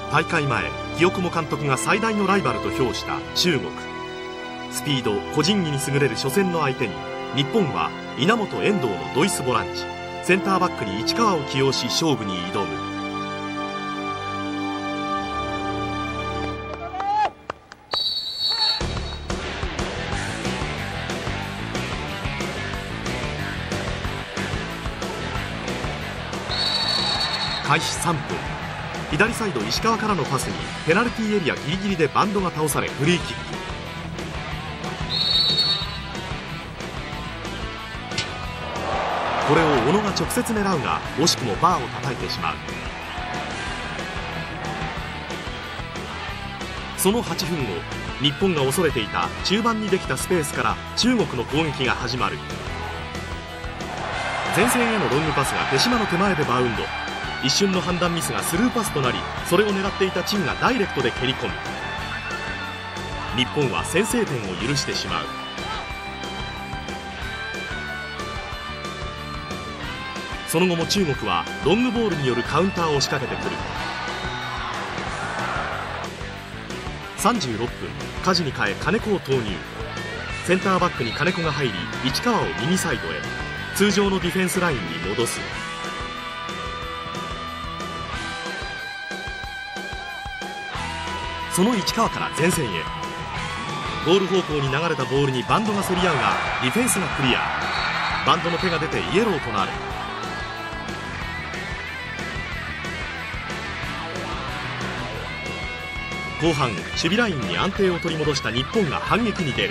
大会前、清久保監督が最大のライバルと評した中国。スピード、個人技に優れる初戦の相手に、日本は稲本、遠藤のドイツボランチ、センターバックに市川を起用し勝負に挑む。開始3分、左サイド石川からのパスにペナルティーエリアギリギリでバンドが倒されフリーキック。これを小野が直接狙うが惜しくもバーを叩いてしまう。その8分後、日本が恐れていた中盤にできたスペースから中国の攻撃が始まる。前線へのロングパスが手島の手前でバウンド。一瞬の判断ミスがスルーパスとなり、それを狙っていた陳がダイレクトで蹴り込む。日本は先制点を許してしまう。その後も中国はロングボールによるカウンターを仕掛けてくる。36分、梶に変え金子を投入。センターバックに金子が入り、市川を右サイドへ。通常のディフェンスラインに戻す。その市川から前線へ。ゴール方向に流れたボールにバンドが競り合うがディフェンスがクリア。バンドの手が出てイエローとなる。後半、守備ラインに安定を取り戻した日本が反撃に出る。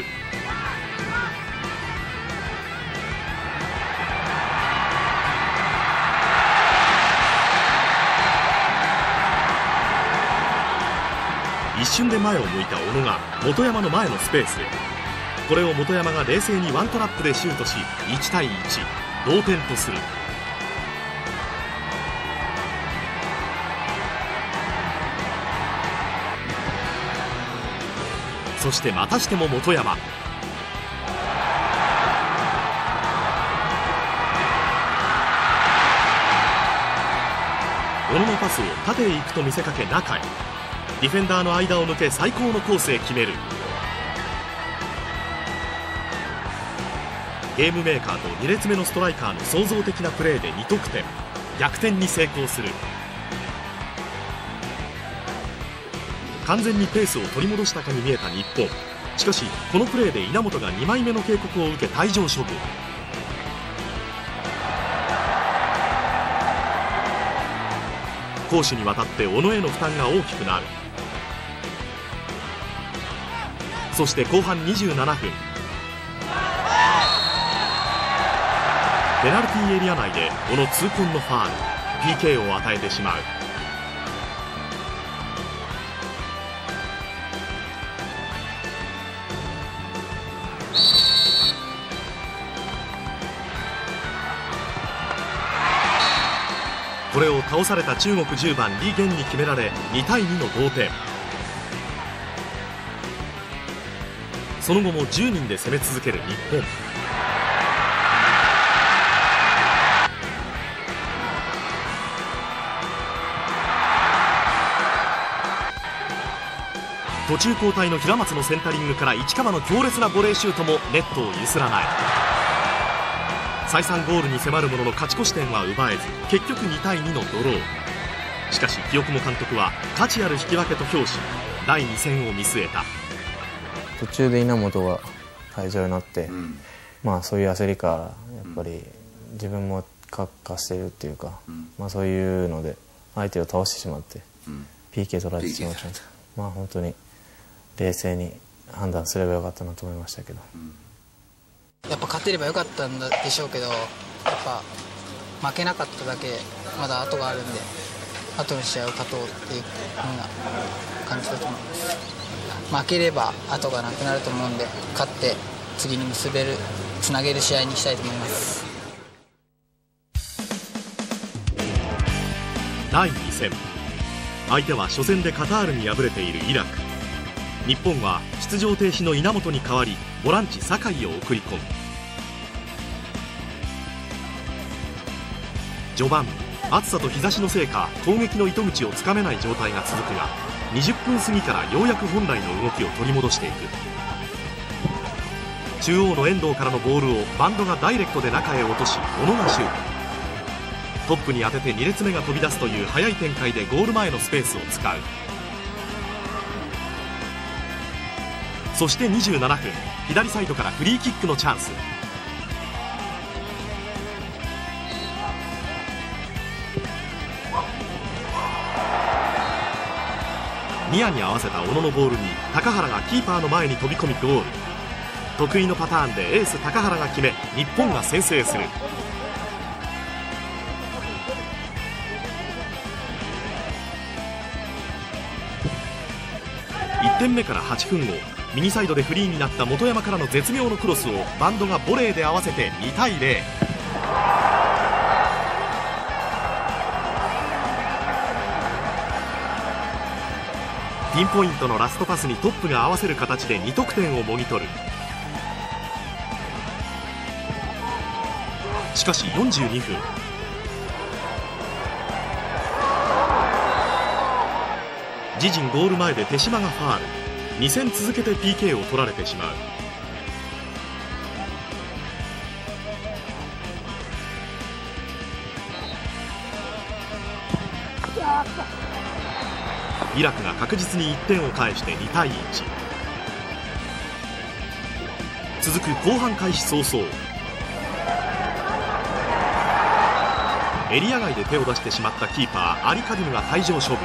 一瞬で前を向いた小野が本山の前のスペースへ。これを本山が冷静にワントラップでシュートし、1対1、同点とする。そしてまたしても本山。小野のパスを縦へ行くと見せかけ中へ。ディフェンダーの間を抜け最高のコースへ決める。ゲームメーカーと2列目のストライカーの創造的なプレーで2得点、逆転に成功する。完全にペースを取り戻したかに見えた日本。しかしこのプレーで稲本が2枚目の警告を受け退場処分。攻守にわたって小野への負担が大きくなる。そして後半27分、ペナルティーエリア内で小野痛恨のファール、 PK を与えてしまう。これを倒された中国10番李源に決められ2対2の同点。その後も10人で攻め続ける日本。途中交代の平松のセンタリングから市川の強烈なボレーシュートもネットを揺すらない。再三ゴールに迫るものの勝ち越し点は奪えず、結局2対2のドロー。しかし清久保監督は価値ある引き分けと評し、第2戦を見据えた。 途中で稲本が退場になって、まあそういう焦りからやっぱり自分もカッカしてるっていうか、まあそういうので相手を倒してしまって、PK 取られてしまった。まあ本当に冷静に判断すればよかったなと思いましたけど。 やっぱ勝てればよかったんでしょうけど、やっぱ負けなかっただけまだ後があるんで、後の試合を勝とうっていう風な感じだと思います。負ければ後がなくなると思うんで、勝って次につなげる試合にしたいと思います。 第2戦、相手は初戦でカタールに敗れているイラク。日本は出場停止の稲本に代わりボランチ酒井を送り込む。序盤、 暑さと日差しのせいか攻撃の糸口をつかめない状態が続くが、20分過ぎからようやく本来の動きを取り戻していく。中央の遠藤からのボールをバンドがダイレクトで中へ落とし、小野がシュート。トップに当てて2列目が飛び出すという速い展開でゴール前のスペースを使う。そして27分、左サイドからフリーキックのチャンス。ニアに合わせた小野のボールに高原がキーパーの前に飛び込みゴール。得意のパターンでエース高原が決め、日本が先制する。1点目から8分後、右サイドでフリーになった本山からの絶妙のクロスをバンドがボレーで合わせて2対0。ピンポイントのラストパスにトップが合わせる形で2得点をもぎ取る。しかし42分、自陣ゴール前で手島がファール。2戦続けて PK を取られてしまう。イラクが確実に1点を返して2対1。続く後半開始早々、エリア外で手を出してしまったキーパーアリカディムが退場処分。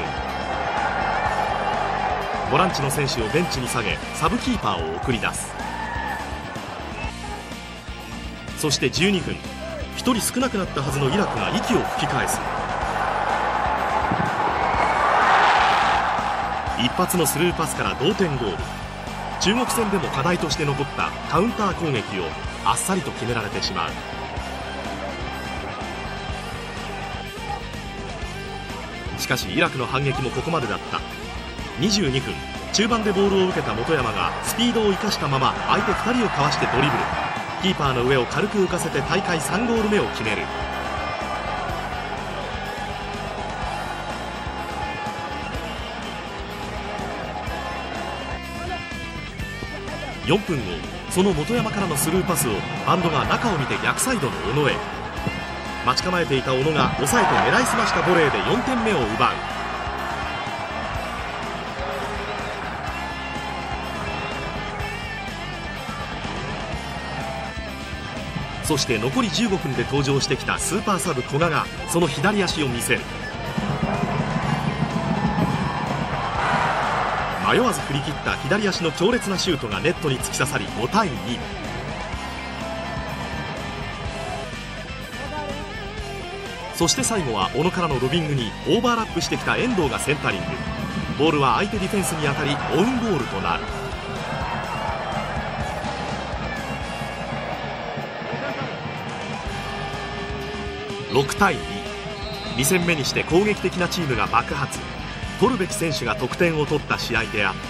ボランチの選手をベンチに下げ、サブキーパーを送り出す。そして12分、1人少なくなったはずのイラクが息を吹き返す。一発のスルーパスから同点ゴール。中国戦でも課題として残ったカウンター攻撃をあっさりと決められてしまう。しかしイラクの反撃もここまでだった。22分、中盤でボールを受けた本山がスピードを生かしたまま相手2人をかわしてドリブル。キーパーの上を軽く浮かせて大会3ゴール目を決める。4分後、その本山からのスルーパスをバンドが中を見て逆サイドの小野へ。待ち構えていた小野が抑えて狙いすましたボレーで4点目を奪う。そして残り15分で登場してきたスーパーサブ古賀がその左足を見せる。迷わず振り切った左足の強烈なシュートがネットに突き刺さり5対2。そして最後は小野からのロビングにオーバーラップしてきた遠藤がセンタリング。ボールは相手ディフェンスに当たりオウンゴールとなる。6対2。2戦目にして攻撃的なチームが爆発。取るべき選手が得点を取った試合であった。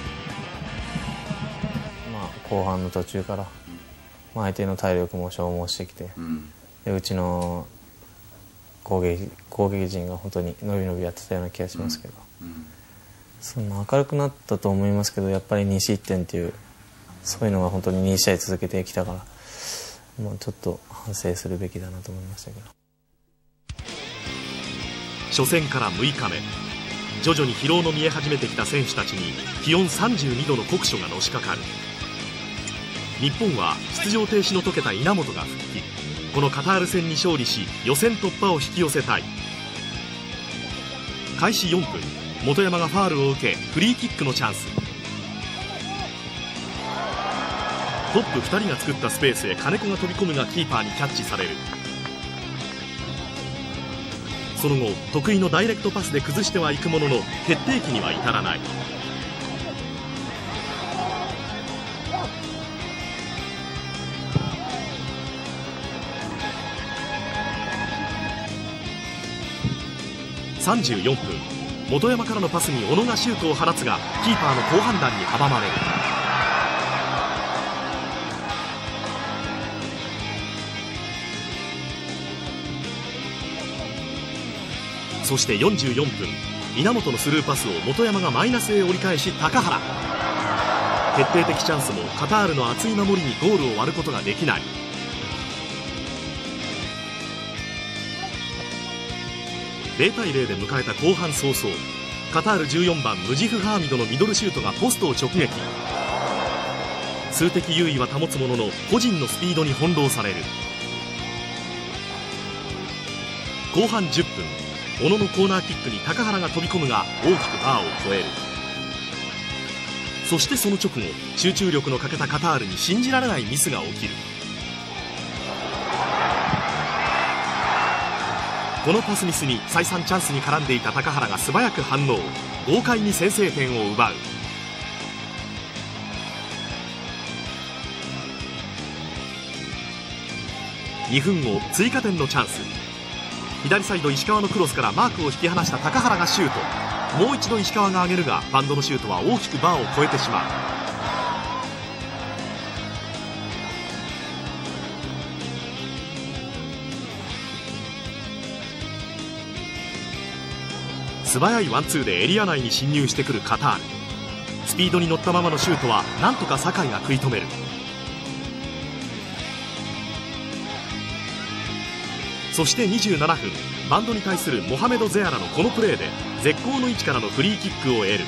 後半の途中から、相手の体力も消耗してきて、でうちの攻撃陣が本当に伸び伸びやってたような気がしますけど、そんな明るくなったと思いますけど、やっぱり2失点っていうそういうのが本当に2試合続けてきたから、もうちょっと反省するべきだなと思いましたけど。 初戦から6日目、徐々に疲労の見え始めてきた選手たちに気温32度の酷暑がのしかかる。日本は出場停止の解けた稲本が復帰。このカタール戦に勝利し予選突破を引き寄せたい。開始4分、本山がファールを受けフリーキックのチャンス。トップ2人が作ったスペースへ金子が飛び込むがキーパーにキャッチされる。その後得意のダイレクトパスで崩してはいくものの決定機には至らない。34分、本山からのパスに小野がシュートを放つがキーパーの好判断に阻まれる。 そして44分、稲本のスルーパスを本山がマイナスへ折り返し高原。決定的チャンスもカタールの厚い守りにゴールを割ることができない。0対0で迎えた後半早々、カタール14番ムジフ・ハーミドのミドルシュートがポストを直撃。数的優位は保つものの個人のスピードに翻弄される。後半10分、小野のコーナーキックに高原が飛び込むが大きくバーを越える。そしてその直後、集中力の欠けたカタールに信じられないミスが起きる。このパスミスに再三チャンスに絡んでいた高原が素早く反応、豪快に先制点を奪う。2分後、追加点のチャンス。左サイド石川のクロスからマークを引き離した高原がシュート。もう一度石川が上げるが、バンドのシュートは大きくバーを越えてしまう。素早いワンツーでエリア内に侵入してくるカタール。スピードに乗ったままのシュートはなんとか酒井が食い止める。そして27分、バンドに対するモハメド・ゼアラのこのプレーで絶好の位置からのフリーキックを得る。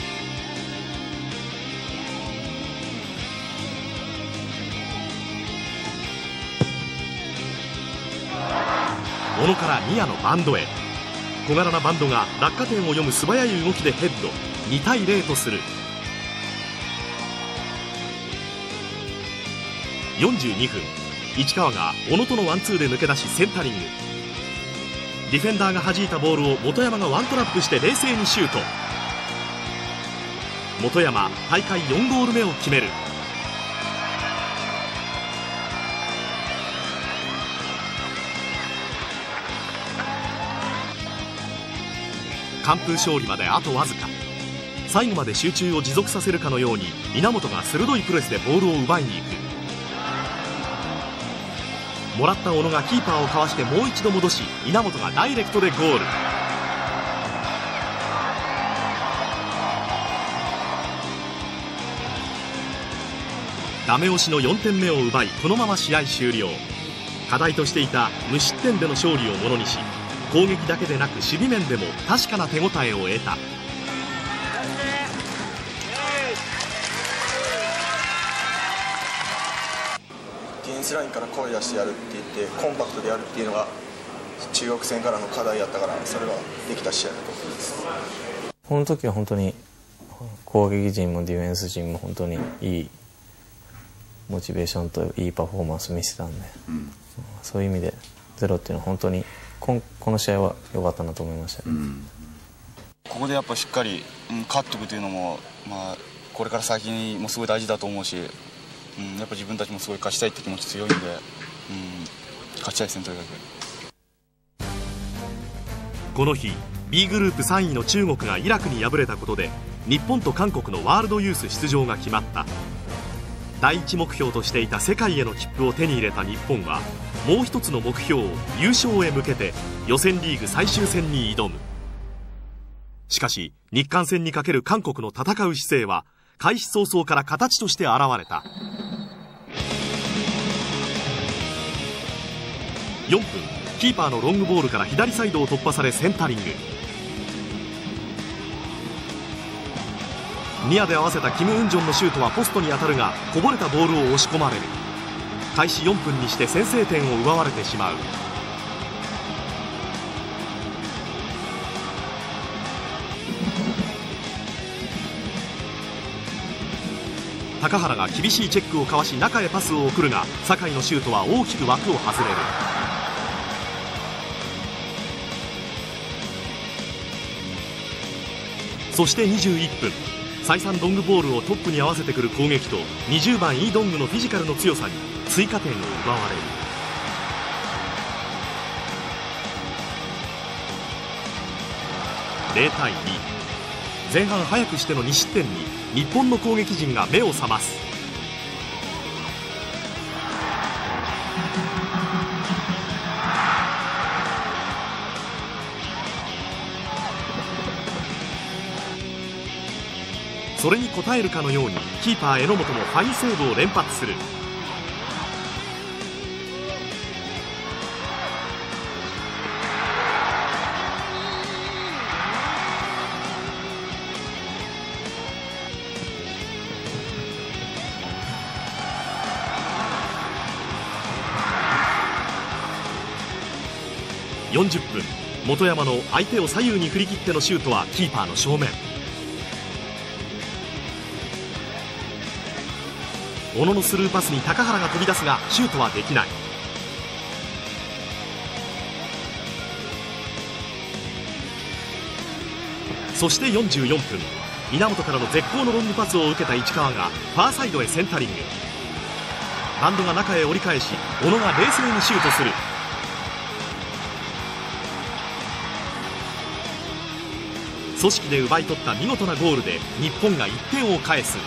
小野からニアのバンドへ。小柄なバンドが落下点を読む素早い動きでヘッド。2対0とする。42分、市川が小野とのワンツーで抜け出しセンタリング。ディフェンダーが弾いたボールを本山がワントラップして冷静にシュート。本山、大会4ゴール目を決める。完封勝利まであとわずか。最後まで集中を持続させるかのように稲本が鋭いプレスでボールを奪いに行く。もらった小野がキーパーをかわしてもう一度戻し、稲本がダイレクトでゴール。ダメ押しの4点目を奪い、このまま試合終了。課題としていた無失点での勝利をものにし、攻撃だけでなく守備面でも確かな手応えを得た。 ディフェンスラインから声出してやるって言ってコンパクトでやるっていうのが中国戦からの課題やったから、それができた試合だと思います。 この時は本当に攻撃陣もディフェンス陣も本当にいいモチベーションといいパフォーマンス見せたんで、そういう意味でゼロっていうのは本当にこの試合は良かったなと思いました、 ここでやっぱしっかり、勝っていくというのも、これから先にもすごい大事だと思うし、やっぱ自分たちもすごい勝ちたいって気持ち強いんで、勝ちたいですね、とにかく。 この日 B グループ3位の中国がイラクに敗れたことで、日本と韓国のワールドユース出場が決まった。第一目標としていた世界への切符を手に入れた日本は、もう一つの目標、優勝へ向けて予選リーグ最終戦に挑む。しかし日韓戦にかける韓国の戦う姿勢は開始早々から形として現れた。4分、キーパーのロングボールから左サイドを突破されセンタリング。ニアで合わせたキム・ウンジョンのシュートはポストに当たるが、こぼれたボールを押し込まれる。開始4分にして先制点を奪われてしまう。高原が厳しいチェックをかわし中へパスを送るが、酒井のシュートは大きく枠を外れる。そして21分、再三ロングボールをトップに合わせてくる攻撃と20番イ・ドングのフィジカルの強さに追加点を奪われる。0対2、前半早くしての2失点に日本の攻撃陣が目を覚ます。 それに応えるかのようにキーパー榎本もファインセーブを連発する。40分、本山の相手を左右に振り切ってのシュートはキーパーの正面。小野のスルーパスに高原が飛び出すがシュートはできない。そして44分、稲本からの絶好のロングパスを受けた市川がファーサイドへセンタリング。バンドが中へ折り返し、小野が冷静にシュートする。組織で奪い取った見事なゴールで日本が1点を返す。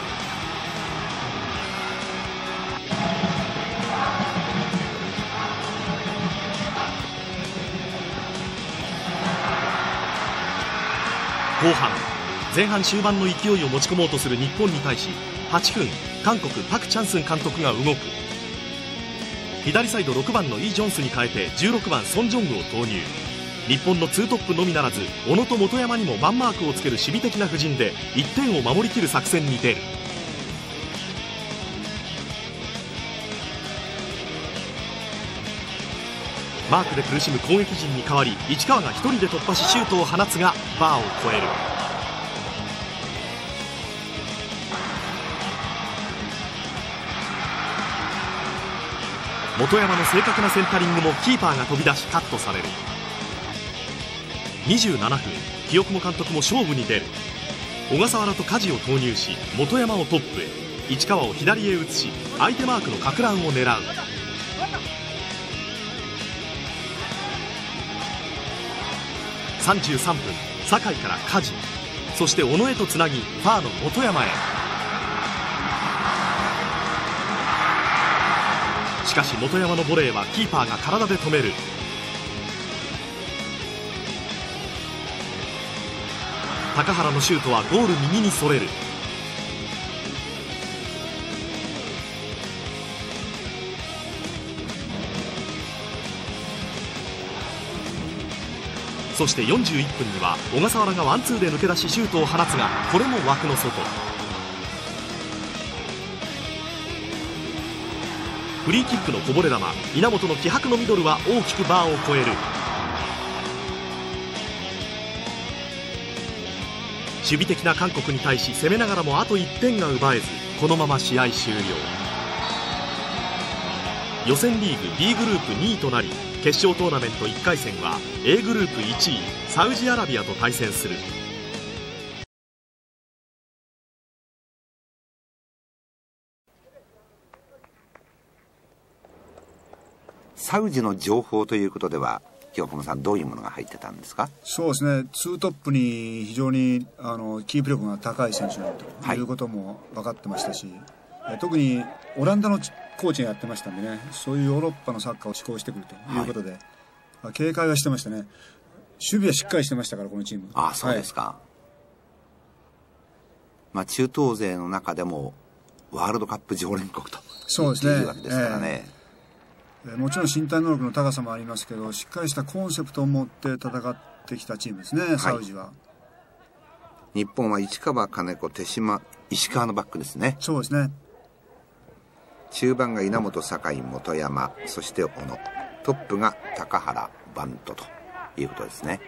後半、前半終盤の勢いを持ち込もうとする日本に対し8分、韓国パク・チャンスン監督が動く。左サイド6番のイ・ジョンスに変えて16番ソン・ジョングを投入。日本の2トップのみならず小野と本山にもマンマークをつける守備的な布陣で1点を守りきる作戦に出る。マークで苦しむ攻撃陣に代わり市川が1人で突破しシュートを放つがバーを越える。本山の正確なセンタリングもキーパーが飛び出しカットされる。27分、清久保監督も勝負に出る。小笠原と梶を投入し本山をトップへ、市川を左へ移し相手マークのか乱を狙う。33分、酒井から梶、そして小野へとつなぎファーの本山へ。しかし本山のボレーはキーパーが体で止める。高原のシュートはゴール右にそれる。そして41分には小笠原がワンツーで抜け出しシュートを放つがこれも枠の外。フリーキックのこぼれ球、稲本の気迫のミドルは大きくバーを越える。守備的な韓国に対し攻めながらもあと1点が奪えず、このまま試合終了。予選リーグ B グループ2位となり、決勝トーナメント1回戦は A グループ1位サウジアラビアと対戦する。 サウジの情報ということでは清久保さん、どういうものが入ってたんですか？ そうですね、2トップに非常にキープ力が高い選手だということも分かってましたし、特にオランダのコーチがやってましたんでね、そういうヨーロッパのサッカーを志向してくるということで、警戒はしてましたね。守備はしっかりしてましたから、このチーム。 ああ、そうですか。中東勢の中でもワールドカップ常連国とそうですね、 いうわけですからね。 もちろん身体能力の高さもありますけど、しっかりしたコンセプトを持って戦ってきたチームですね、サウジは。 日本は市川、金子、手島、石川のバックですね。 そうですね。 中盤が稲本、酒井、本山、そして小野、トップが高原、バントということですね。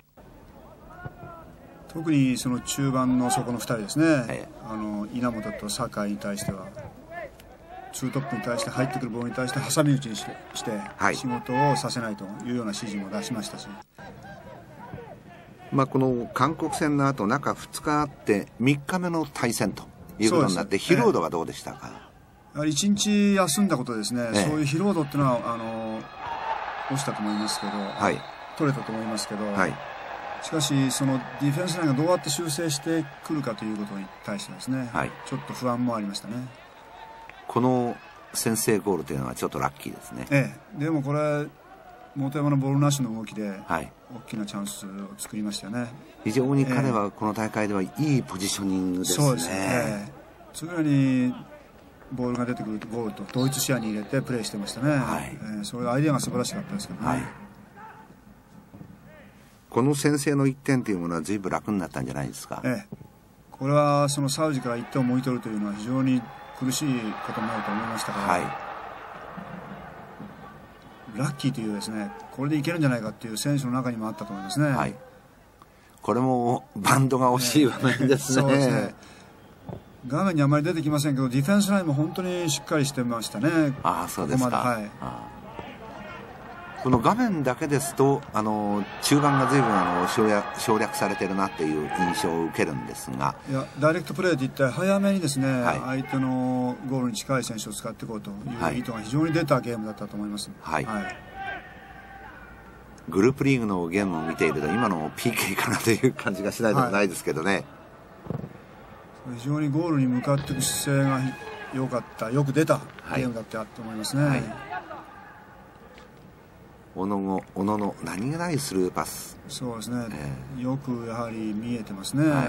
特にその中盤の底の2人ですね、稲本と酒井に対しては2トップに対して入ってくるボールに対して挟み撃ちにして仕事をさせないというような指示も出しましたし、 この韓国戦の後中2日あって3日目の対戦ということになって、疲労度はどうでしたか？ やはり1日休んだことですね、そういう疲労度っていうのは落ちたと思いますけど、取れたと思いますけど、しかしそのディフェンスラインがどうやって修正してくるかということに対してですね、ちょっと不安もありましたね。この先制ゴールというのはちょっとラッキーですね。 でもこれ本山のボールなしの動きで、 はい、 大きなチャンスを作りましたよね。 非常に彼はこの大会ではいいポジショニングですね。 そうですね。常にボールが出てくるとゴールと同一視野に入れてプレーしてましたね。はい、そういうアイデアが素晴らしかったですけどね。はい、 この先制の1点というものは随分楽になったんじゃないですか。 これはそのサウジから1点をもぎ取るというのは非常に苦しいことになると思いましたから、はい、ラッキーというですね、これでいけるんじゃないかっていう選手の中にもあったと思いますね。はい、 これもバンドが惜しい場面ですね。そうですね。 画面にあまり出てきませんけど、ディフェンスラインも本当にしっかりしてましたね。 ああ、そうですか。 ここまで、はい、 この画面だけですと中盤が随分省略されてるなっていう印象を受けるんですが、 いやダイレクトプレーでいったら早めにですね、はい、相手のゴールに近い選手を使っていこうという意図が非常に出たゲームだったと思います。はい、はい、 グループリーグのゲームを見ていると今の PK かなという感じがしないでもないですけどね。はい、 非常にゴールに向かっていく姿勢が良かった、よく出たゲームだったと思いますね。はい、 小野の何気ないスルーパス。 そうですね、よくやはり見えてますね。はい、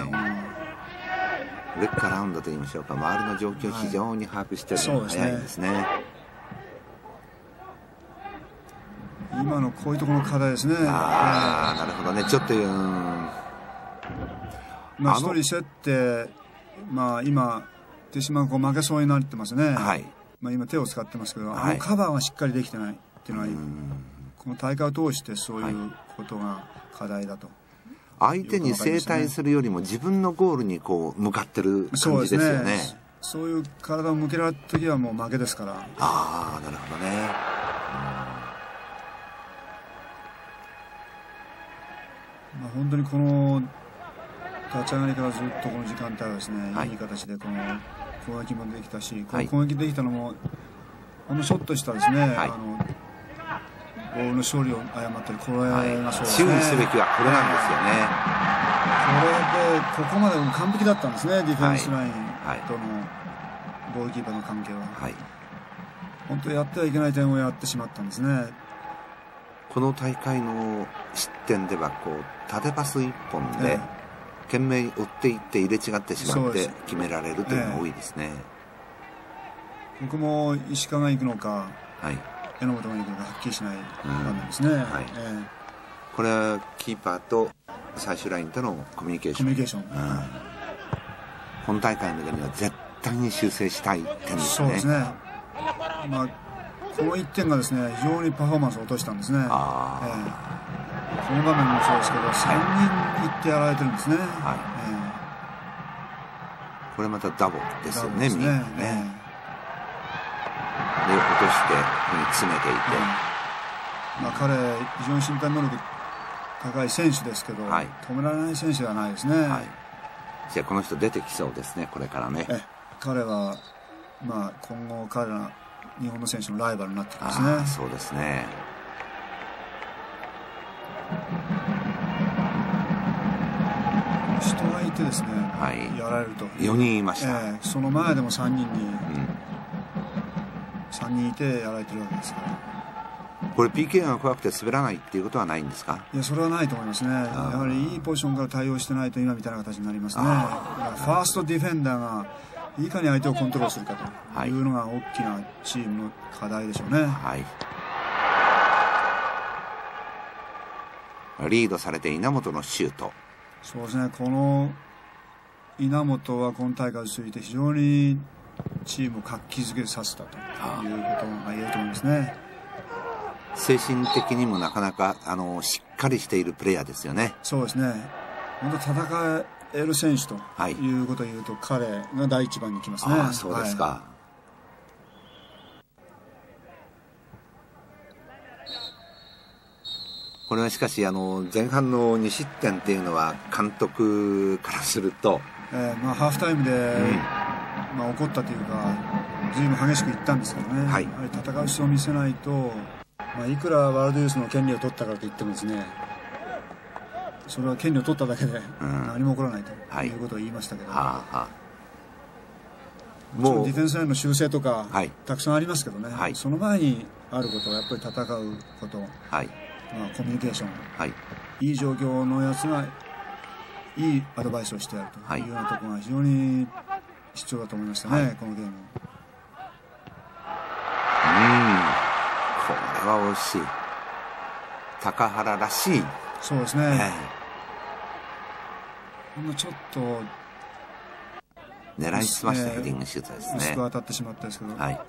レッカーラウンドといいましょうか、周りの状況を非常に把握しているのが早いですね。 今のこういうところの課題ですね。 ああ、なるほどね。ちょっと一人競って、今手島が負けそうになってますね。はい、今手を使ってますけど、はい、カバーがしっかりできてないっていうのはこの大会を通してそういうことが課題だと。 相手に正対するよりも自分のゴールにこう向かってる感じですよね。 そういう体を向けられた時はもう負けですから。 ああ、なるほどね。 本当にこの立ち上がりからずっとこの時間帯はですね、はい、いい形でこの攻撃もできたし、この攻撃できたのもショットしたですね、はい、ボールの勝利を誤ったり、これがそうですね。 注意すべきはこれなんですよね。 これでここまで完璧だったんですね、ディフェンスラインとのゴールキーパーの関係は。はい、本当にやってはいけない点をやってしまったんですね。 この大会の失点では縦パス1本で懸命に追っていって入れ違ってしまって決められるというのが多いですね。 ここも石川が行くのか、はい、榎本が行くのかはっきりしない場面ですね。 これはキーパーと最終ラインとのコミュニケーション。本大会までには絶対に修正したい点ですね。そうですね。 この1点がですね、非常にパフォーマンスを落としたんですね。この場面もそうですけど、3人行ってやられてるんですね。はい、 これまたダボですよね、みんなね。で、落として、ここに詰めていて。 彼、非常に身体能力高い選手ですけど、はい、止められない選手ではないですね。はい、 じゃあ、この人出てきそうですね、これからね。 彼は、今後、彼ら、日本の選手のライバルになってきますね。 そうですね。 人がいてですね、はい、やられると 4人いました、 その前でも3人いてやられてるわけですから。 これ PK が怖くて滑らないっていうことはないんですか？ いや、それはないと思いますね。やはりいいポジションから対応してないと今みたいな形になりますね。ファーストディフェンダーがいかに相手をコントロールするかというのが大きなチームの課題でしょうね。はい、 リードされて稲本のシュート。 そうですね、この稲本は今大会を通じて非常にチームを活気づけさせたということが言えると思いますね。 精神的にもなかなかしっかりしているプレイヤーですよね。 そうですね、本当戦える選手ということを言うと、彼が第一番に来ますね。 そうですか。はい、これはしかし前半の2失点っていうのは監督からすると、 ハーフタイムで、怒ったというか随分激しくいったんですけどね、はい、やはり戦う姿勢を見せないと、いくらワールドユースの権利を取ったからといってもですね、それは権利を取っただけで何も起こらないということを言いましたけど、もうディフェンスラインの修正とか、たくさんありますけどね、その前にあることはやっぱり戦うこと、 はい、 コミュニケーション、 はい、 いい状況のやつがいいアドバイスをしてやるというようなところが非常に必要だと思いましたね、このゲーム。 これは惜しい。高原らしい。 そうですね、ちょっと狙いすましたヘディングシュートですね。 薄く当たってしまったですけど、 はい、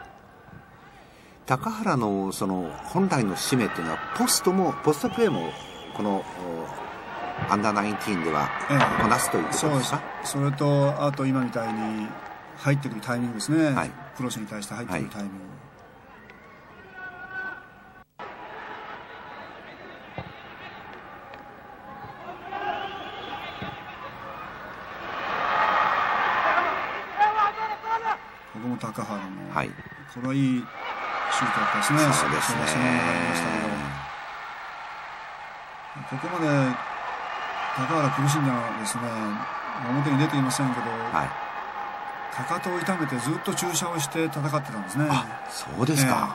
高原のその本来の使命っていうのはポストプレーもこのアンダー19ではこなすということですか？ それとあと今みたいに入ってくるタイミングですね、 はい、 クロスに対して入ってくるタイミング、ここも高原の、 はい、 これはいいシュートだったですね。 そうですね。 ここまで高原苦しんだのはですね、表に出ていませんけど、 はい、 かかとを痛めてずっと注射をして戦ってたんですね。 そうですか。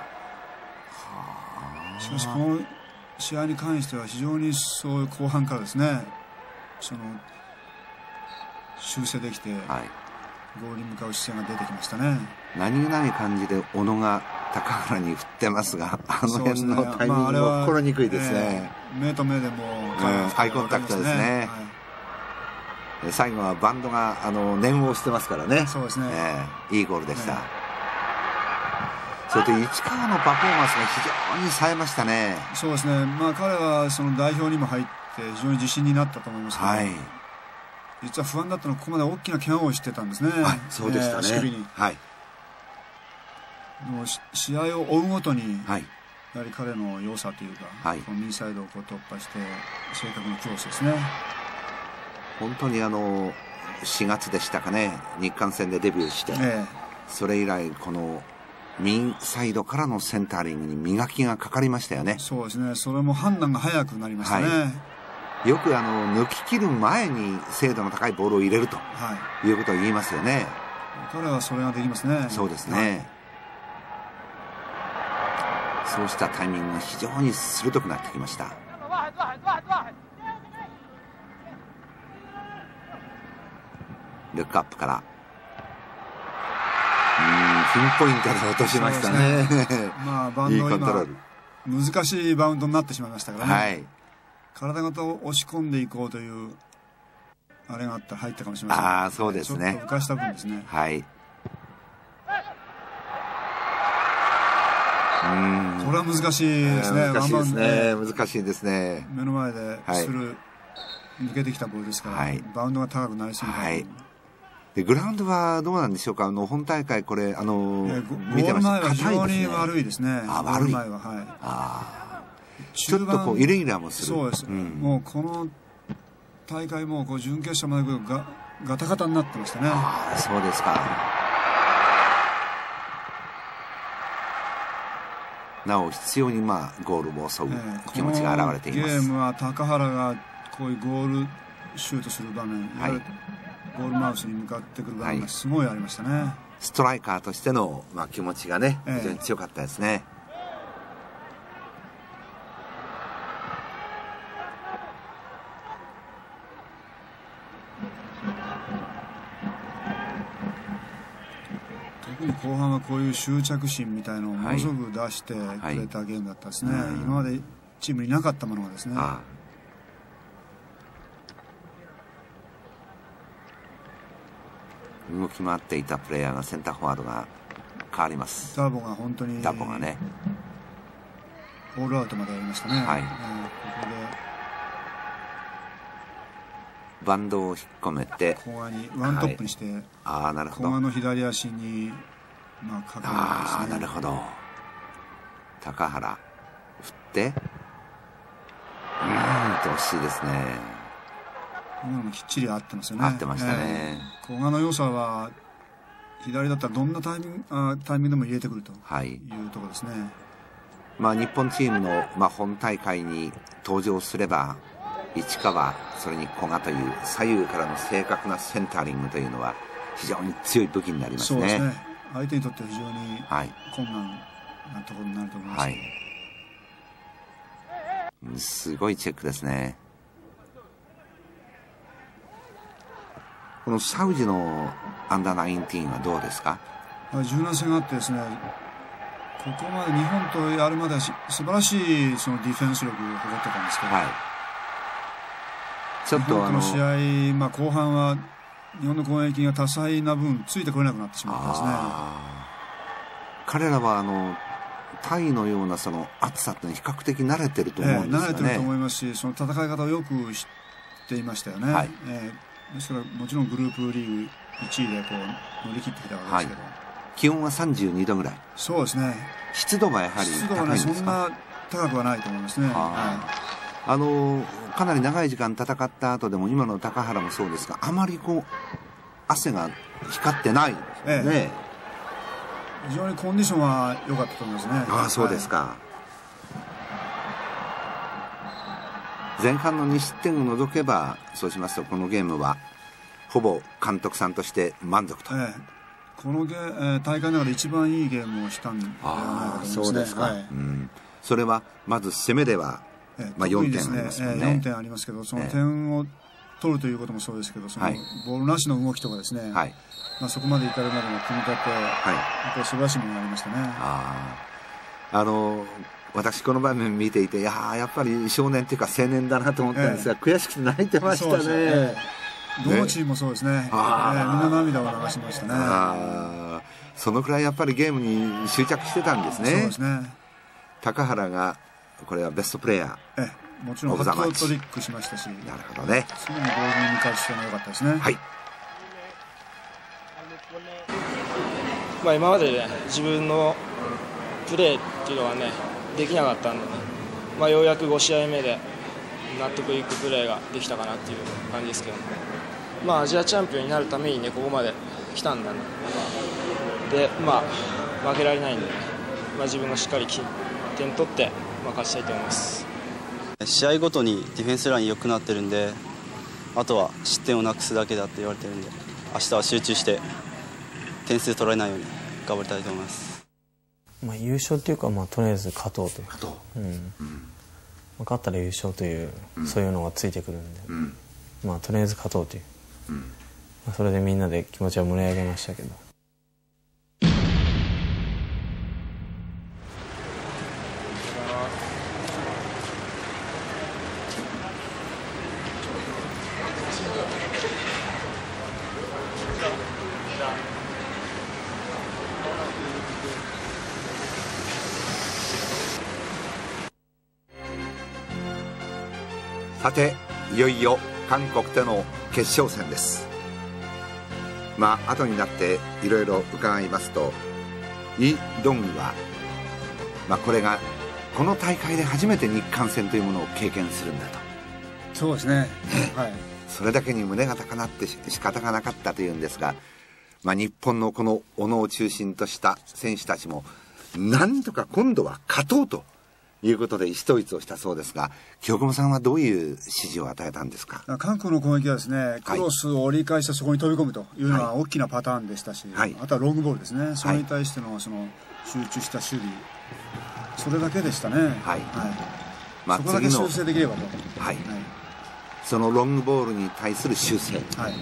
しかしこの試合に関しては非常にそういう後半からですね、その修正できて、ゴールに向かう姿勢が出てきましたね。 何気ない感じで小野が高原に振ってますが、あの辺のタイミングも心にくいですね。 目と目でもアイコンタクトですね。最後はバンドが念を押してますからね。 そうですね、 いいゴールでした。それと市川のパフォーマンスが非常に冴えましたね。 そうですね、彼はその代表にも入って非常に自信になったと思いますけど、実は不安だったのはここまで大きな怪我をしてたんですね。 そうでしたね。 足首に。もう試合を追うごとに、やはり彼の良さというか、この右サイドを突破して正確なクロスですね。 本当に4月でしたかね、日韓戦でデビューして、それ以来この右サイドからのセンタリングに磨きがかかりましたよね。 そうですね、それも判断が早くなりましたね。 よく抜き切る前に精度の高いボールを入れると、いうことを言いますよね。 彼はそれができますね。 そうですね、そうしたタイミングが非常に鋭くなってきました。ルックアップからピンポイントで落としましたね。 バウンド、いいコントロール、難しいバウンドになってしまいましたからね、体ごと押し込んでいこうというあれがあったら入ったかもしれません。 そうですね、 ちょっと浮かした分ですね。これは難しいですね。 難しいですね。難しいですね。 目の前でする、抜けてきたボールですから、バウンドが高くなりすぎた。 でグラウンドはどうなんでしょうか。本大会これゴール前は非常に悪いですね。 悪い。ちょっとイレギュラーもする。 そうです。もうこの大会も準決勝までガタガタになってましたね。 そうですか。なお必要にゴールを襲う気持ちが現れています。 ゲームは高原がこういうゴールシュートする場面、ゴールマウスに向かってくる場面がすごいありましたね。 ストライカーとしての気持ちがね、非常に強かったですね。 特に後半はこういう執着心みたいのをものすごく出してくれたゲームだったですね。今までチームになかったものがですね。 動き回っていたプレイヤーがセンターフォワードが変わります。 ダボが本当にダボがねオールアウトまでやりましたね。ここでバンドを引っ込めて後半にワントップにして、 なるほど、 後半の左足にかかるんですね。 なるほど。高原振って惜しいですね。 今のもきっちり合ってますよね。 合ってましたね。 古賀の良さは左だったらどんなタイミングでも入れてくるというところですね。 日本チームの、本大会に登場すれば市川、それに古賀という左右からの正確なセンタリングというのは非常に強い武器になりますね。 そうですね。相手にとっては非常に困難なところになると思います。 はい、すごいチェックですね。このサウジのアンダー19はどうですか？ 柔軟性があってですね、ここまで日本とやるまでは素晴らしいそのディフェンス力を誇ってたんですけど、はい、ちょっと日本との試合、後半は日本の攻撃が多彩な分ついてこれなくなってしまったんですね。 彼らはタイのようなその暑さって比較的慣れてると思うんですよね。 慣れてると思いますし、その戦い方をよく知っていましたよね。はい、ですからもちろんグループリーグ1位でこう乗り切ってきたわけですけど、はい、 気温は32度ぐらい。 そうですね。 湿度はやはり高いんですか？ 湿度はね、そんな高くはないと思いますね。 かなり長い時間戦った後でも今の高原もそうですが、あまりこう汗が光ってないですね。 非常にコンディションは良かったと思いますね。 そうですか。前半の2失点を除けば、そうしますとこのゲームはほぼ監督さんとして満足と。 この大会の中で一番いいゲームをしたんではないかと思いますね。そうですか。 それはまず攻めでは、4点ありますもんね。 4点ありますけど、その点を取るということもそうですけど、そのボールなしの動きとかですね、そこまで至るまでの組み立て、やっぱり素晴らしいものがありましたね。 私この場面見ていて、やっぱり少年というか青年だなと思ったんですが、悔しくて泣いてましたね。 どのチームもそうですね。みんな涙を流しましたね。 そのくらいやっぱりゲームに執着してたんですね。 そうですね。 高原がこれはベストプレーヤー。 もちろんハットトリックしましたし、 なるほどね。 すぐにボールに向かう姿勢が良かったですね。 はい。 今までね、自分のプレーっていうのはねできなかったんでね、ようやく5試合目で納得いくプレーができたかなっていう感じですけど、アジアチャンピオンになるためにねここまで来たんだね。で負けられないんでね、自分がしっかり点取って勝ちたいと思います。 試合ごとにディフェンスライン良くなってるんで、あとは失点をなくすだけだって言われてるんで、明日は集中して点数取られないように頑張りたいと思います。 優勝っていうか、とりあえず勝とうという、勝ったら優勝という、そういうのがついてくるんで、とりあえず勝とうという、それでみんなで気持ちは盛り上げましたけど。 さて、いよいよ韓国での決勝戦です。後になっていろいろ伺いますと、イ・ドンは、これがこの大会で初めて日韓戦というものを経験するんだと。 そうですね。 それだけに胸が高鳴って仕方がなかったというんですが、日本のこの小野を中心とした選手たちもなんとか今度は勝とうということで意思統一をしたそうですが、清久保さんはどういう指示を与えたんですか？ 韓国の攻撃はですね、クロスを折り返してそこに飛び込むというのは大きなパターンでしたし、あとはロングボールですね、それに対してのその集中した守備、それだけでしたね。そこだけ修正できればと。 そのロングボールに対する修正、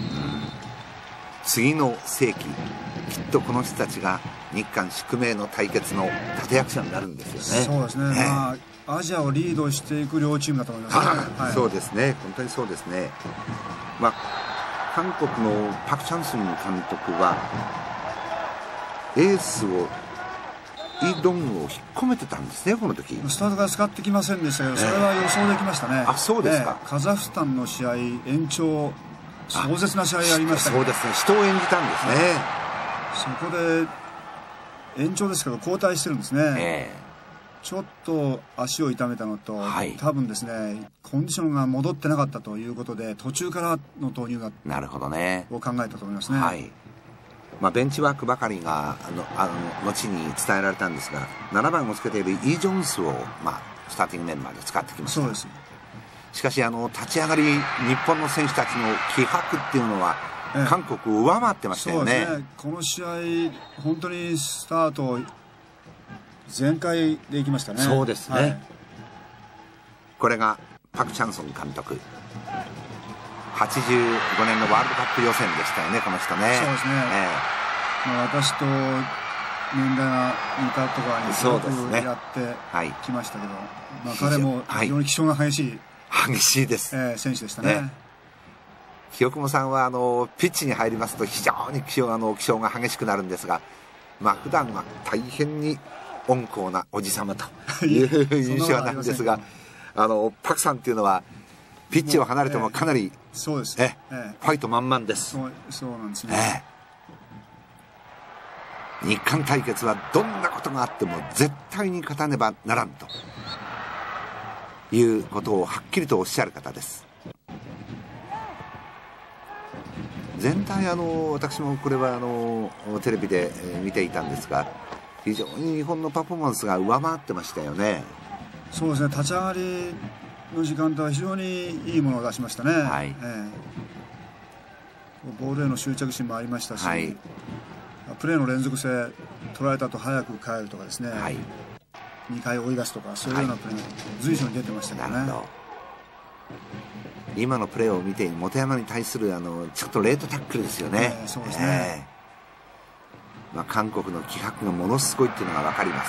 次の世紀、きっとこの人たちが日韓宿命の対決の立役者になるんですよね。 そうですね。アジアをリードしていく両チームだと思いますね。 そうですね。本当にそうですね。韓国のパク・チャンスン監督はエースをイ・ドンを引っ込めてたんですね、この時。 スタートから使ってきませんでしたけど、それは予想できましたね。 そうですか。 カザフスタンの試合延長、壮絶な試合ありましたけど、 そうですね、人を演じたんですね。 そこで延長ですけど交代してるんですね。ちょっと足を痛めたのと、多分ですねコンディションが戻ってなかったということで途中からの投入がなるほどねを考えたと思いますね。 ベンチワークばかりが後に伝えられたんですが、7番をつけているイ・ジョンスを、スターティングメンバーで使ってきました。 そうです。 しかし立ち上がり日本の選手たちの気迫っていうのは、韓国を上回ってましたよね。 そうですね。この試合本当にスタート全開でいきましたね。 そうですね、 はい、 これがパク・チャンソン監督、85年のワールドカップ予選でしたよね、この人ね。 そうですね、私と年代が似たところにすごくやってきましたけど、彼も非常に気性が激しいです、 選手でしたね。 清久保さんはピッチに入りますと非常に気性が激しくなるんですが、普段は大変に温厚なおじさまという印象なんですが、パクさんっていうのはピッチを離れてもかなりそうです、 ファイト満々です。 そうなんですね、 日韓対決はどんなことがあっても絶対に勝たねばならんということをはっきりとおっしゃる方です。全体私もこれはテレビで見ていたんですが、非常に日本のパフォーマンスが上回ってましたよね。 そうですね、立ち上がりの時間帯は非常にいいものを出しましたね。ボールへの執着心もありましたし、プレーの連続性、取られたと早く帰るとかですね、2回追い出すとか、そういうようなプレーが随所に出てましたけどね。 今のプレーを見て本山に対するちょっとレートタックルですよね。 そうですね、 韓国の気迫がものすごいっていうのが分かります。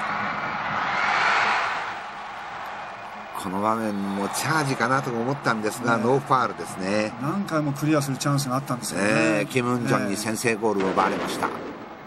この場面もチャージかなと思ったんですが、ノーファールですね。 何回もクリアするチャンスがあったんですよね。 キム・ンジョンに先制ゴールを奪われました。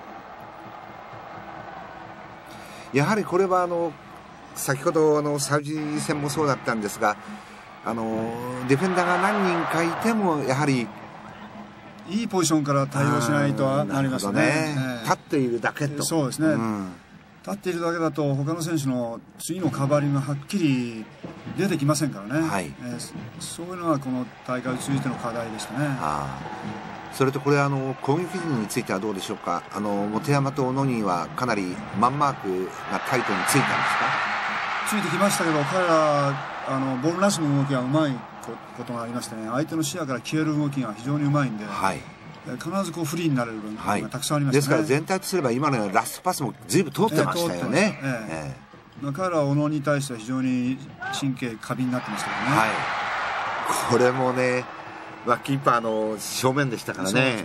やはりこれは先ほどサウジ戦もそうだったんですが、ディフェンダーが何人かいてもやはりいいポジションから対応しないとなりますね。 立っているだけと。 そうですね、立っているだけだと他の選手の次のカバーリングがはっきり出てきませんからね、そういうのがこの大会を通じての課題でしたね。 それとこれ攻撃陣についてはどうでしょうか。本山と小野にはかなりマンマークがタイトについたんですか。 ついてきましたけど、彼らボールなしの動きがうまいことがありましてね、相手の視野から消える動きが非常にうまいんで、必ずフリーになれる部分がたくさんありましたね。 ですから全体とすれば今のようなラストパスも随分通ってましたよね。 彼らは小野に対しては非常に神経過敏になってましたけどね。 これもね、キーパーの正面でしたからね。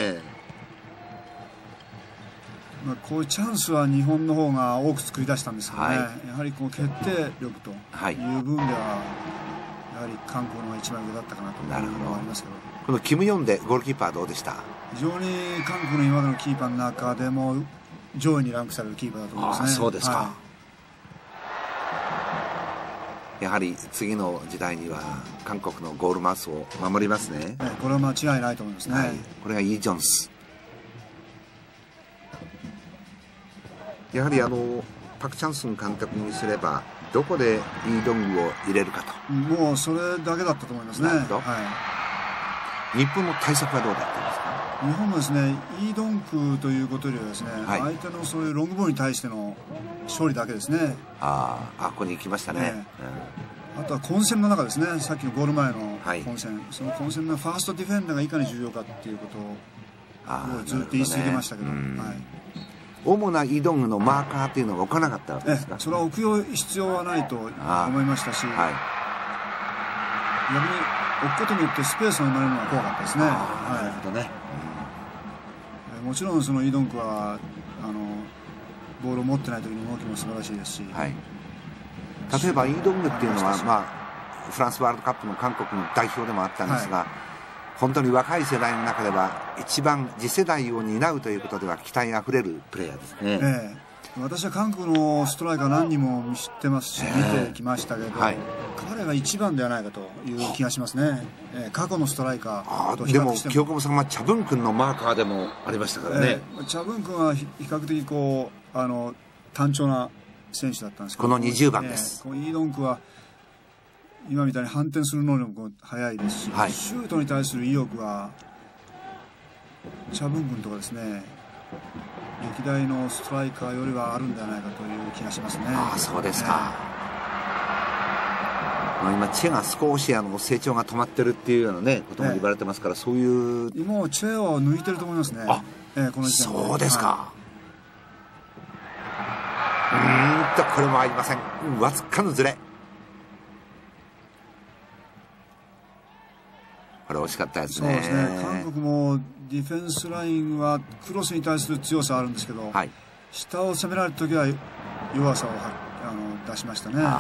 こういうチャンスは日本の方が多く作り出したんですけどね、やはり決定力という部分ではやはり韓国の方が一番上だったかなというのがありますけど、 このキム・ヨンでゴールキーパーどうでした。 非常に韓国の今までのキーパーの中でも上位にランクされるキーパーだと思いますね。 そうですか、やはり次の時代には韓国のゴールマウスを守りますね。 これは間違いないと思いますね。 これがイ・ジョンス。やはりパク・チャンスン監督にすればどこでイ・ドングを入れるかと、 もうそれだけだったと思いますね。 日本の対策はどうだったんですか。 日本もですね、イ・ドンクということよりはですね、相手のそういうロングボールに対しての勝利だけですね。 ここに行きましたね。 あとは混戦の中ですね、さっきのゴール前の混戦、その混戦のファーストディフェンダーがいかに重要かっていうことをずっと言い続けましたけど、 主なイ・ドングのマーカーというのは置かなかったわけですか。 それは置く必要はないと思いましたし、逆に置くことによってスペースが生まれるのが怖かったですね。 なるほどね。 もちろんそのイ・ドンクはボールを持ってない時の動きも素晴らしいですし、 例えばイ・ドングっていうのは、フランスワールドカップの韓国の代表でもあったんですが、本当に若い世代の中では一番次世代を担うということでは期待あふれるプレーヤーですね。 私は韓国のストライカー何人も知ってますし、見てきましたけど、彼が一番ではないかという気がしますね。過去のストライカーと比較しても。 でも清久保さんはチャブン君のマーカーでもありましたからね。 チャブン君は比較的単調な選手だったんですけど、 この20番です。 イ・ドンクは今みたいに反転する能力も速いですし、シュートに対する意欲はチャブン君とかですね、歴代のストライカーよりはあるんではないかという気がしますね。 そうですか。今チェが少し成長が止まってるっていうようなことも言われてますから、そういう今チェを抜いてると思いますね。この時点で。 そうですか。 これもありません。わずかのズレ。これ惜しかったですね。 そうですね。韓国もディフェンスラインはクロスに対する強さあるんですけど、はい、下を攻められる時は弱さを出しましたね。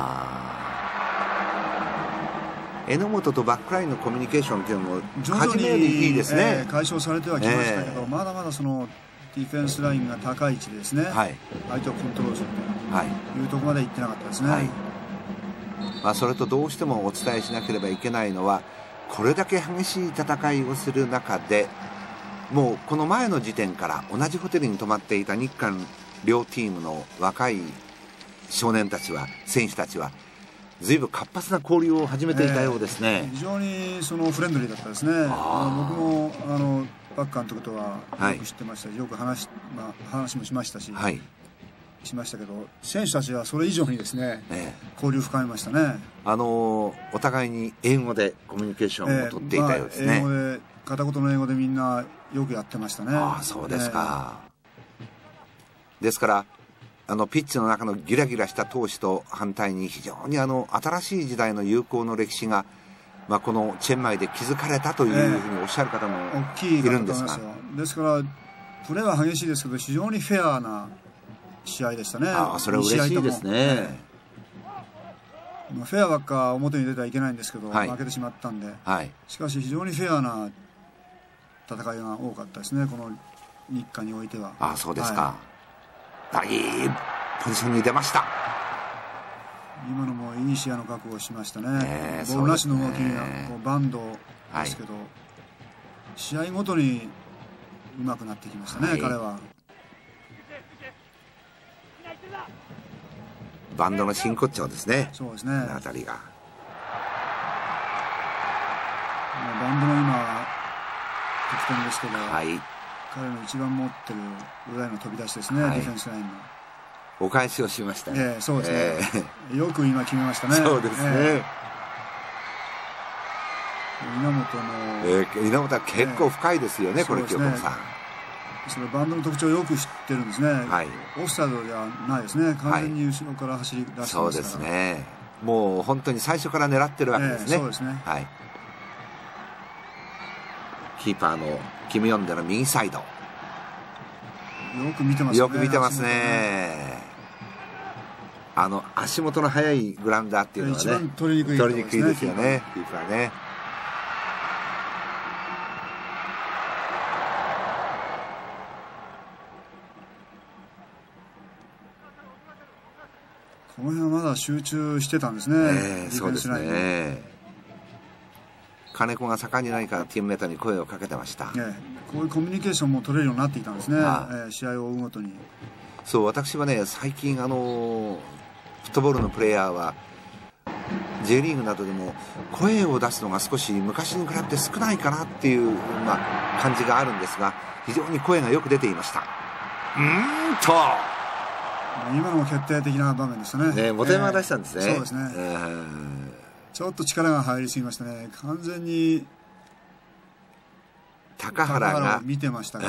榎本とバックラインのコミュニケーションというのも徐々にいいですね。 解消されてはきましたけど、まだまだそのディフェンスラインが高い位置でですね、はい、相手をコントロールするというところまで行ってなかったですね。はい、 まあ、それとどうしてもお伝えしなければいけないのは、これだけ激しい戦いをする中で、もうこの前の時点から同じホテルに泊まっていた日韓両チームの若い少年たちは、選手たちは随分活発な交流を始めていたようですね。 非常にそのフレンドリーだったですね。僕もバック監督とはよく知ってましたし、よく話もしましたし、はい、しましたけど、選手たちはそれ以上にですね、交流深めましたね。 お互いに英語でコミュニケーションを取っていたようですね。 英語で、片言の英語でみんなよくやってましたね。 ああ、そうですか。ですからピッチの中のギラギラした闘志と反対に、非常に新しい時代の友好の歴史が、まあ、このチェンマイで築かれたというふうにおっしゃる方もいるんですが、 ですからプレーは激しいですけど、非常にフェアな試合でしたね。 ああ、それは嬉しいですね。 フェアばっか表に出てはいけないんですけど、はい、負けてしまったんで、はい、しかし非常にフェアな戦いが多かったですね、この日韓においては。 ああ、そうですか。はい、いいポジションに出ました。 今のもいい視野の確保をしましたね。ボールなしの動きがバンドですけど、はい、試合ごとにうまくなってきましたね、はい、彼は。 バンドの真骨頂ですね。 そうですね。 このあたりが。 バンドの今得点ですけど、 はい、 彼の一番持ってる裏への飛び出しですね、はい、ディフェンスラインのお返しをしましたね。 そうですね、よく今決めましたね。 そうですね、 稲本の、 稲本は結構深いですよね、これ清友さん。 それバンドの特徴をよく知ってるんですね。はい、オフサイドじゃないですね。完全に後ろから走り出してますから、 そうですね。もう本当に最初から狙ってるわけですね。 そうですね。 はい。キーパーのキム・ヨンデの右サイド。よく見てますね。 よく見てますね。足元の速いグラウンダーっていうのはね、 一番取りにくいですよね、キーパーね。 この辺はまだ集中してたんですね。 そうですね。金子が盛んに何かチームメートに声をかけてました。こういうコミュニケーションも取れるようになっていたんですね。試合を追うごとに。 そう、私はね、最近フットボールのプレーヤーは J リーグなどでも声を出すのが少し昔に比べて少ないかなっていう、感じがあるんですが、非常に声がよく出ていました。 今のも決定的な場面でしたね。 元山が出したんですね。 そうですね。ちょっと力が入りすぎましたね。完全に高原が見てましたから、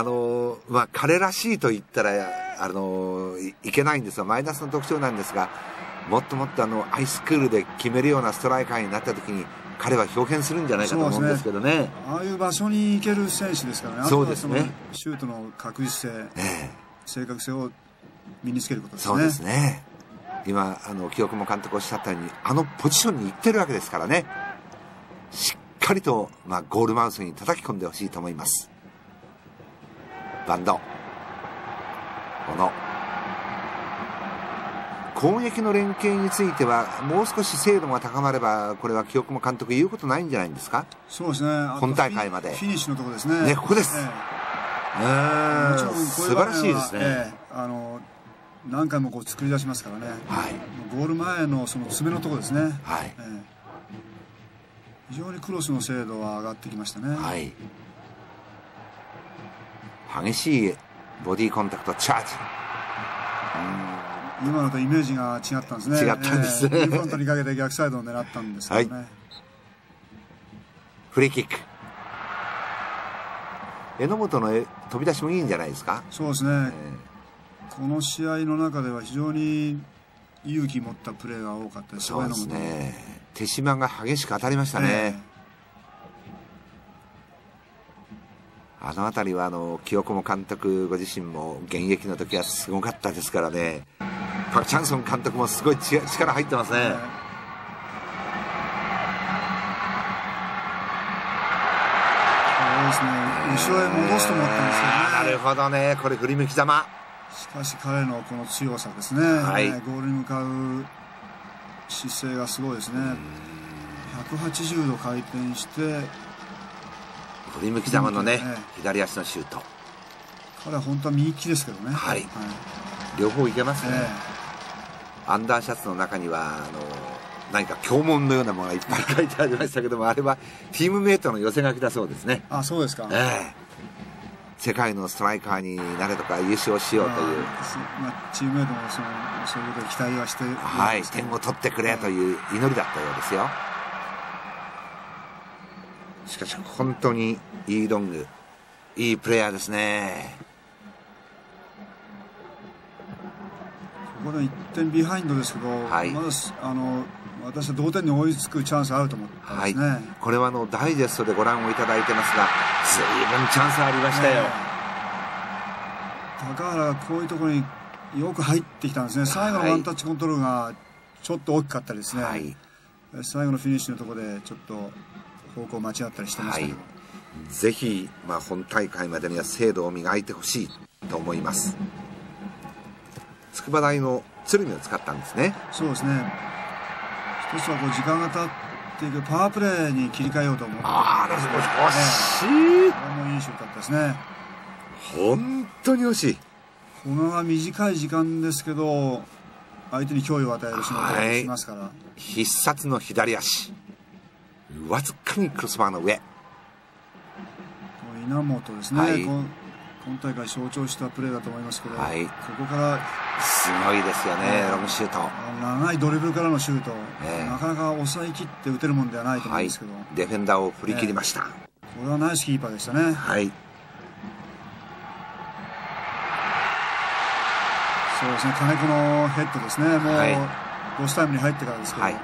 彼らしいと言ったらいけないんですが、マイナスの特徴なんですが、もっともっとアイスクールで決めるようなストライカーになった時に彼は表現するんじゃないかと思うんですけどね。 ああいう場所に行ける選手ですからね。 そうですね。 シュートの確実性、正確性を身につけることですね。 そうですね。今清久監督おっしゃったように、ポジションに行ってるわけですからね、しっかりと、ゴールマウスに叩き込んでほしいと思います。バンドこの攻撃の連携についてはもう少し精度が高まれば、これは清久監督言うことないんじゃないんですか。 そうですね。 本大会までフィニッシュのところですね。 ここです。素晴らしいですね。 何回も作り出しますからね。ゴール前のその詰めのところですね。非常にクロスの精度は上がってきましたね。 激しいボディコンタクトチャージ。 今のとイメージが違ったんですね。 違ったんですね。 フロントにかけて逆サイドを狙ったんですけどね。 フリーキック。榎本の飛び出しもいいんじゃないですか。 そうですね。 この試合の中では非常に勇気持ったプレーが多かったです。 そうですね。手嶋が激しく当たりましたね。あの辺りは清友監督ご自身も現役の時はすごかったですからね。パク・チャンソン監督もすごい力入ってますね。 そうですね。後ろへ戻すと思ったんですけどね。 なるほどね。これ振り向きざま。 しかし彼のこの強さですね、 はい、 ゴールに向かう姿勢がすごいですね。180度回転して振り向きざまのね、左足のシュート。 彼は本当は右利きですけどね。 はい、両方いけますね。アンダーシャツの中には何か教文のようなものがいっぱい書いてありましたけども、あれはチームメイトの寄せ書きだそうですね。 あ、そうですか。 世界のストライカーになれとか優勝しようという、 チームメイトもそういうことで期待はして、 はい、点を取ってくれという祈りだったようですよ。しかし本当にイ・ドング、いいプレイヤーですね。 ここで1点ビハインドですけど、はい、まだ私は同点に追いつくチャンスあると思ったんですね。はい、 これはダイジェストでご覧をいただいてますが、随分チャンスありましたよ。 高原がこういうところによく入ってきたんですね。最後のワンタッチコントロールがちょっと大きかったですね。はい、最後のフィニッシュのところでちょっと方向間違ったりしてましたけど、はい、 ぜひ、本大会までには精度を磨いてほしいと思います。筑波大の鶴見を使ったんですね。 そうですね。一つは時間が経っていくパワープレーに切り替えようと思って、 惜しい。 これもいいシュートだったですね。 本当に惜しい。 この短い時間ですけど相手に脅威を与える仕事をしますから、 必殺の左足、わずかにクロスバーの上。 稲本ですね、はい、今大会象徴したプレーだと思いますけど、はい、ここからすごいですよね、ロングシュート。 長いドリブルからのシュート、なかなか抑えきって打てるもんではないと思うんですけど、はい、 ディフェンダーを振り切りました。 これはナイスキーパーでしたね。 はい、 そうですね、金子のヘッドですね。もう、はい、ロスタイムに入ってからですけど、はい、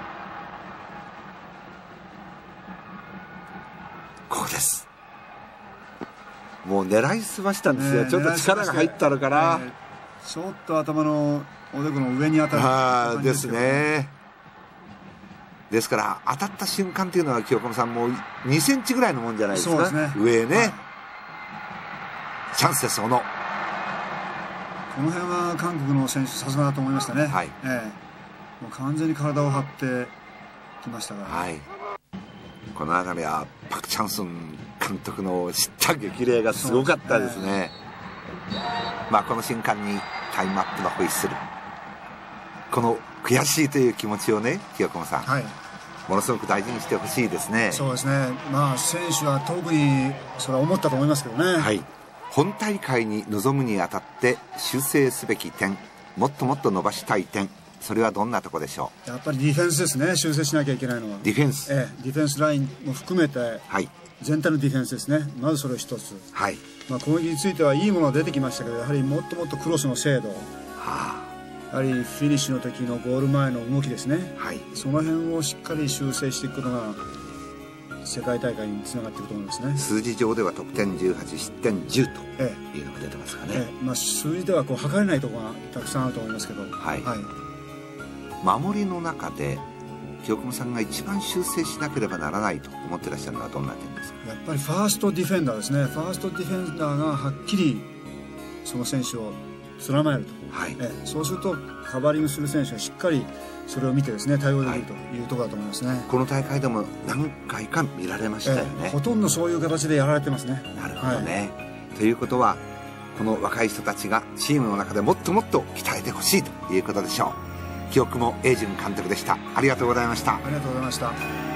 ここです。もう狙いすましたんですよ。ちょっと力が入ったのかな、 ちょっと頭のおでこの上に当たる感じですね。ですから当たった瞬間っていうのは清友さんもう2センチぐらいのもんじゃないですか。そうですね、上ね、はい、チャンスです。小野、 この辺は韓国の選手さすがだと思いましたね。はい、もう完全に体を張ってきましたが、はい、 この辺りはパク・チャンスン監督の知った激励がすごかったですね。この瞬間にタイムアップのホイッスル、この悔しいという気持ちをね、清友さん、はい、ものすごく大事にしてほしいですね。 そうですね、選手は特にそれは思ったと思いますけどね。 はい、本大会に臨むにあたって修正すべき点、もっともっと伸ばしたい点、それはどんなところでしょう。 やっぱりディフェンスですね。修正しなきゃいけないのはディフェンス、 ディフェンスラインも含めて、はい、全体のディフェンスですね。まずそれを一つ、はい、攻撃についてはいいものが出てきましたけど、やはりもっともっとクロスの精度、やはりフィニッシュの時のゴール前の動きですね、はい、その辺をしっかり修正していくことが世界大会につながっていくと思いますね。 数字上では得点18、失点10というのが出てますかね。 数字では測れないところがたくさんあると思いますけど、はいはい、 守りの中で清友さんが一番修正しなければならないと思ってらっしゃるのはどんな点ですか。 やっぱりファーストディフェンダーですね。ファーストディフェンダーがはっきりその選手を連ねると、はい、そうするとカバーリングする選手はしっかりそれを見てですね、対応できるというところだと思いますね。はい、 この大会でも何回か見られましたよね。 ほとんどそういう形でやられてますね。 なるほどね。ということはこの若い人たちがチームの中でもっともっと鍛えてほしいということでしょう。清久保英順監督でした。ありがとうございました。 ありがとうございました。